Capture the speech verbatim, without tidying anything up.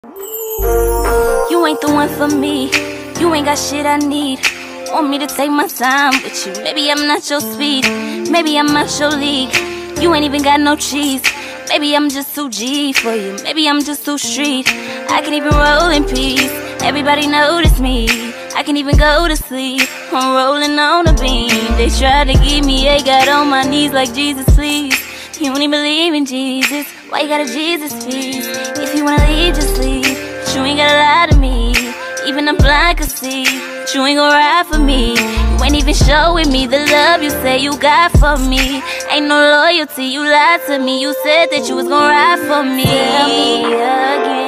You ain't the one for me. You ain't got shit I need. Want me to take my time with you. Maybe I'm not your speed. Maybe I'm out your league. You ain't even got no cheese. Maybe I'm just too G for you. Maybe I'm just too street. I can even roll in peace. Everybody notice me. I can even go to sleep. I'm rolling on a beam. They try to give me a got on my knees like Jesus, please. You don't even believe in Jesus. Why you got a Jesus feast? If you wanna leave, just leave. But you ain't gotta lie to me. Even a blind could see. But you ain't gon' ride for me. You ain't even showing me the love you say you got for me. Ain't no loyalty, you lied to me. You said that you was gon' ride for me. Tell me again.